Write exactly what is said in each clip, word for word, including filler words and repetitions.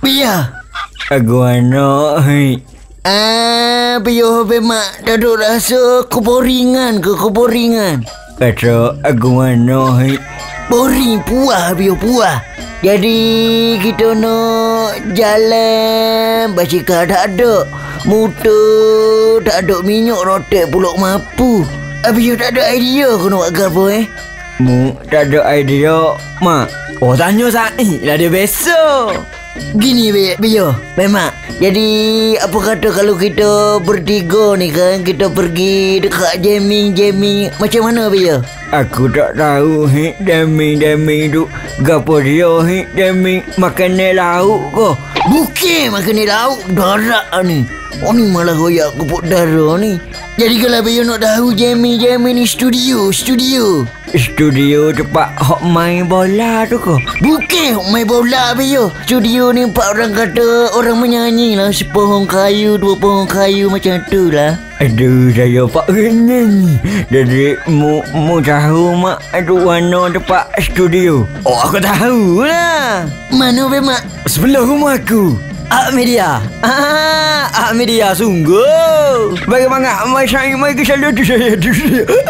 Biar. Aku anak, hei. Ah, biar bemak duduk rasa keboringan ke keboringan. Kata aku anak, hei. Boring, puas biar puas. Jadi kita nak jalan basikal tak ada. Motor tak ada, minyak rotek pulak mampu. Biar tak ada idea aku nak buat apa eh. Mu tak ada idea, mak. Oh, tanya Said lah dia besok. Gini biar memang. Jadi apa kata kalau kita bertiga ni kan, kita pergi dekat jamming-jamming macam mana biar? Aku tak tahu hei, jamming-jamming tu gapo dia hei, jamming makanan lauk ke? Bukan makanan lauk, darat ni. Oh ni malah royak kepuk darah ni. Jadi kalau biar nak tahu jamming-jamming ni studio, studio. Studio tempat hok main bola tu ke? Bukan hok main bola biar. Studio ni empat orang kata orang menyanyi lah. Sepohong kayu, dua pohon kayu macam tu lah. Aduh, saya pak nyanyi. Jadi mu mu tahu mak ada warna tempat studio? Oh aku tahu lah. Mana bemak? Sebelah rumah aku. Ak Media. Ah, Ak Media sungguh. Bagaimana mai saya mai ke sana tu saya tu.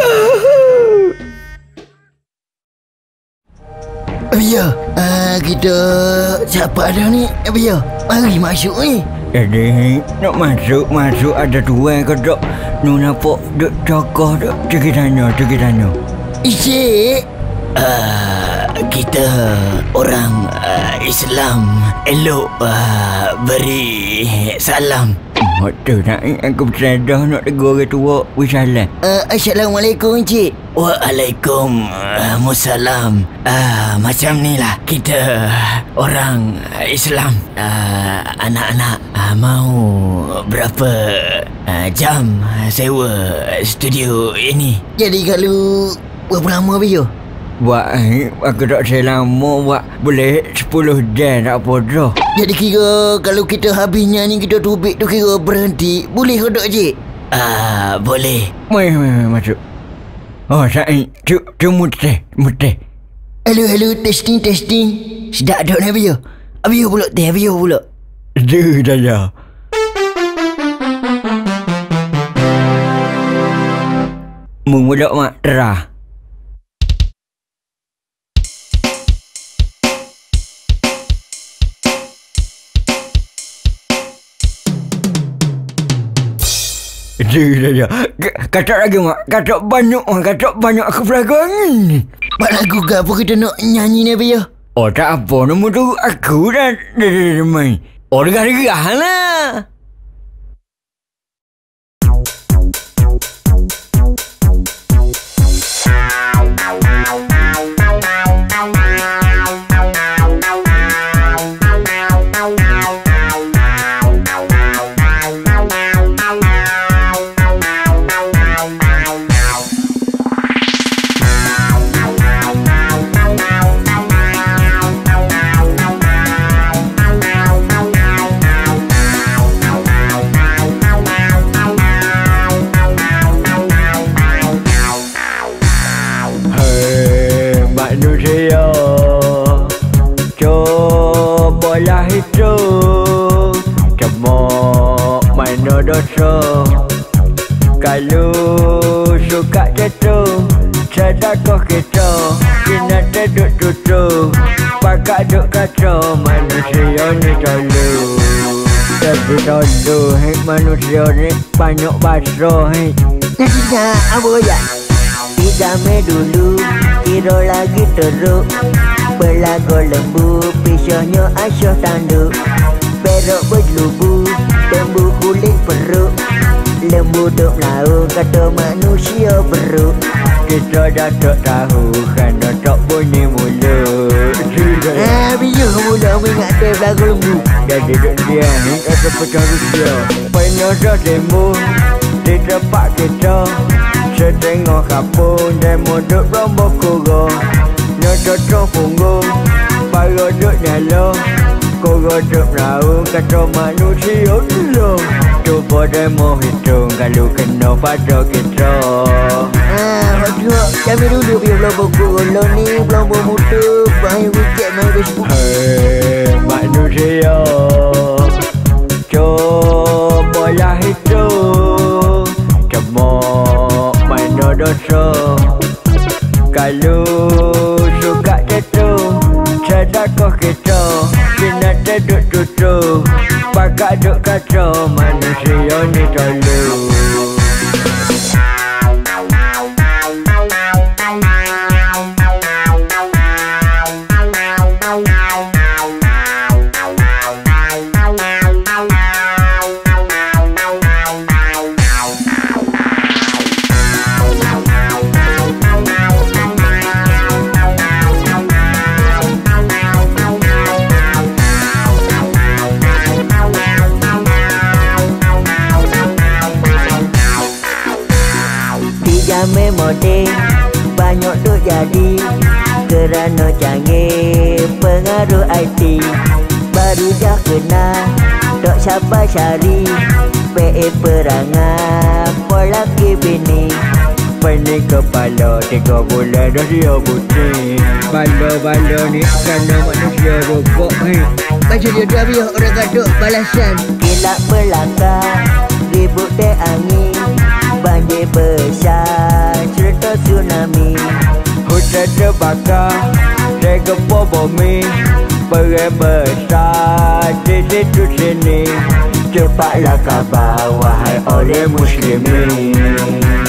Biar, ah kita siapa ada ni? Biar, mari masuk ni. Jadi nak masuk masuk ada tuan ke tak? Nu nampak duk tokoh duk pergi tanya pergi tanya. Isi, uh, kita orang uh, Islam elok uh, beri salam. Waktu nak aku bersadah nak tegur orang tua wisalam. Uh, Assalamualaikum Encik. Waalaikumsalam. Uh, macam ni lah kita orang Islam. Uh, anak-anak uh, mau berapa uh, jam sewa studio ini? Jadi kalau berapa lama biar? Buat aku tak selama buat boleh sepuluh jam tak apa dah. Jadi kira kalau kita habis nyanyi kita tubik tu kira berhenti. Boleh ke tak Cik? Ah, uh, boleh. Mai mai masuk. Oh Said, tu tu mutih mutih. Hello hello testing testing. Sedap dak ni biar. Biar pula teh biar pula. Duh dah ya. Mengulak mak terah. Kata lagi mak, kata banyak mak, kata banyak aku belakang ni. Mak lagu ke apa kita nak nyanyi ni biar? Oh tak apa, nombor tu aku dah dah main. Oh dengar-dengar lah. Manusia cobalah hidup, cuma mana dosa. Kalau suka jatuh sedekah kita, kena duduk tutup pakai duk kaca. Manusia ni tolu, tapi tolu hei manusia ni banyak basa hei. Jadi nak apa ya? Pidame dulu, kira lagi teruk. Belago lembu, pisaunya asyah tanduk. Berok berlubu, lembu kulit peruk. Lembu duk laut, kata manusia beruk. Kita dah tak tahu, kerana tak bunyi mulut. Ah, biar mula mengingat teh belago lembu. Jadi duk dia ni kata pecah Rusia. Penuh dah tembus di tempat kita. Setengah kapung dan muduk rombok kura. Nyocok punggung, para duk nyala. Kura duk raung, kata manusia dulu. Cuba demo hitung kalau kena pada kita. Ah, waktu kami dulu biar belombok kura. Lo ni belombok muda, bahaya wicket main Facebook. Hei, manusia. takoh kita kena duduk tutup pakak duk kacau manusia ni tolong. Jamai mode banyak tu jadi kerana canggih pengaruh I T. Baru dah kenal tak sabar cari P E perangai polaki bini. Pening kepala tiga bulan dah dia putih. Bala-bala ni kerana manusia rokok ni. Macam dia dah biar orang gaduh balasan. Kilap belakang ribut dek angin banjir besar, cerita tsunami. Hujan terbakar, tergempur bumi. Perang besar di situ sini. Cepatlah khabar wahai orang muslimin.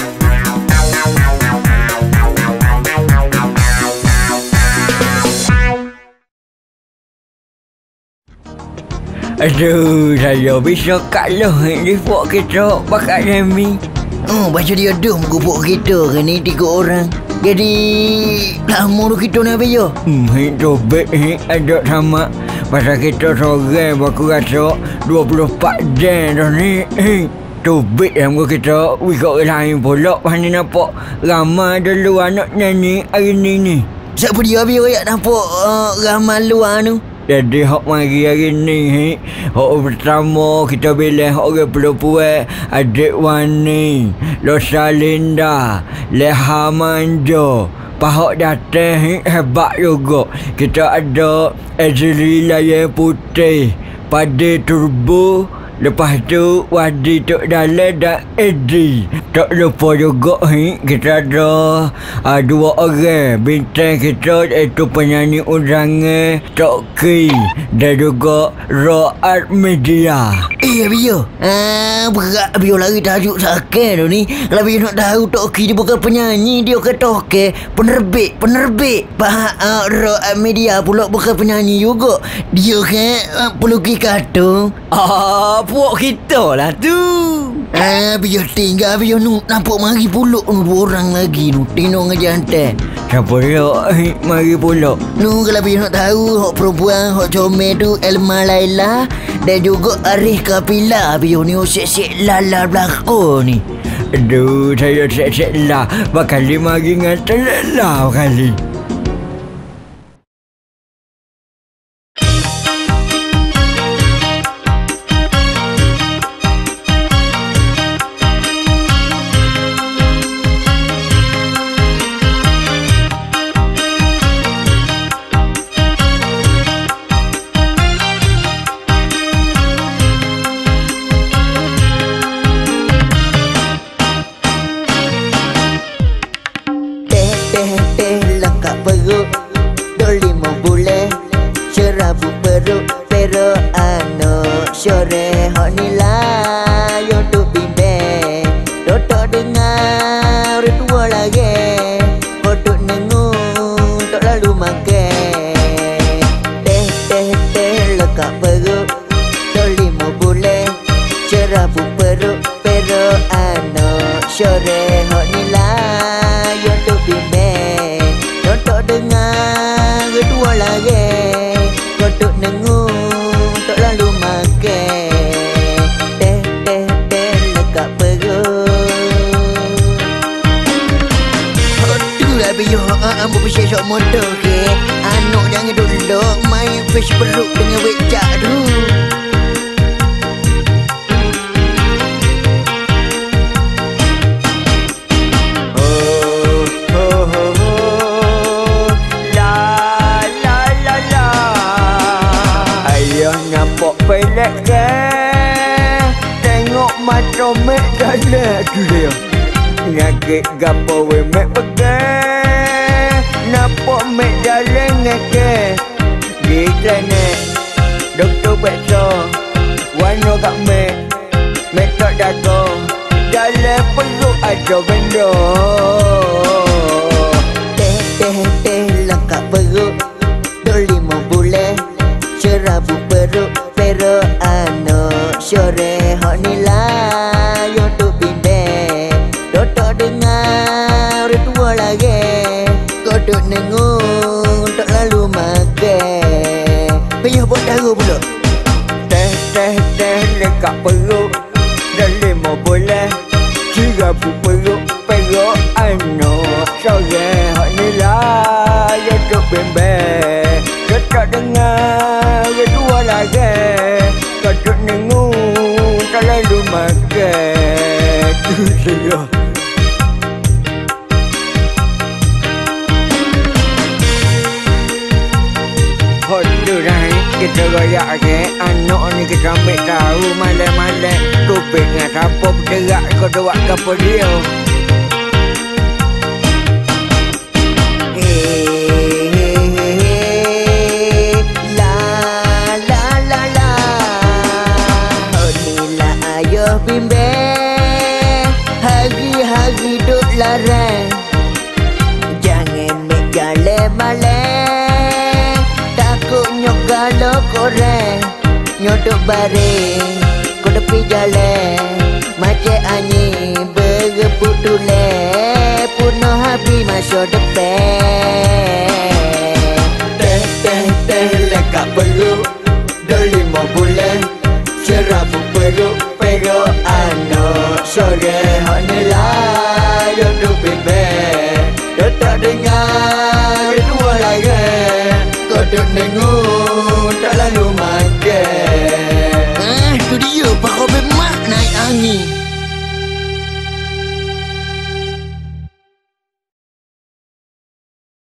Aduh, saya bisa kalah di pok kita bakat Remy. Oh, baca dia dum gubuk kita ke ni tiga orang. Jadi lama tu kita nak bayar. Hmm, itu baik ni ada sama. Pasal kita sorang aku rasa dua puluh empat jam dah ni. Eh, tu baik yang kita wikak lain pula. Pani nampak ramai dulu anak nyanyi hari ni ni. Siapa dia biar rakyat nampak uh, ramai luar tu. Jadi hak mari hari ni he, hak pertama kita bilang hak orang perempuan adik Wani, Losa Linda, Leha Manjo. Pahak datang he, hebat juga. Kita ada Azri Layan Putih, Padi Turbo. Lepas tu Wadi Tok Dalam dan Edi. Tak lupa juga he, kita ada uh, dua orang bintang kita iaitu penyanyi undangan Tok Ki dan juga Roat Media. Eh Bio, ah, berat Bio lari tajuk sakit tu ni. Kalau Bio nak tahu Tok Ki dia bukan penyanyi, dia kata okey, penerbit, penerbit. Bah uh, Roat Media pula bukan penyanyi juga. Dia kan uh, pelukis kartun. Ah, puak kita lah tu. Ah, biar tinggal biar nu nampak mari pulak nu dua orang lagi nu tino ngejantai. Siapa dia? Eh, mari pulak. Nu kalau biar nak tahu hak perempuan hak comel tu Elma Laila dan juga Arif Kapila biar ni sek-sek lala belakang ni. Aduh, saya sek-sek lah. Bakal mari ngata lah kali. Sore hok nilai YouTube bimbe Toto dengar dua lagi Kodok nengung tak lalu makan Teh teh teh lekak perut Dolimo boleh Cerabu perut Pero anak Sore hok nilai YouTube bimbe Toto dengar dua lagi Kodok nengung tak lalu makan Teh teh teh lekak perut Aduh lah biar ambil pesyak sok motor ke Anak jangan duduk main fish perut dengan wecak tu Pelek ke tengok mata mek dalam tu dia ngakik gapo we mek pegang nampak mek dalam ngakik Renek Doktor Bekso Warna kat mek Mek tak dago Dalam perut ada benda Teh teh teh lengkap perut Dua lima bulan Serabu perut Pero anak sore hak nilai untuk bindek Doktor dengar tua lagi Kodok nengung tak lalu makan Payah buat darah pula Teh teh teh lekat perut Dah lima bulan Serabu perut Pero anak sore hak nilai untuk bindek Doktor dengar tua lagi Kodok nengung tak lalu makan Tu saya Hodu dah kita royak ke anak ni kita ambil tahu malam-malam Kupik dengan siapa bergerak kau doak kapal dia bimbang hari-hari duk larang jangan mek gale malam takutnya kalau korang nyodok baring kau tepi jalan macam angin berebut tulen punah habis masa depan Teh teh teh lekat perut dah lima bulan Serabu perut Pero anak sore hak nilai untuk bimbang Dia tak dengar dua lagi Kodok nengung tak lalu makan Ah, tu dia Pak Robin Mak naik angin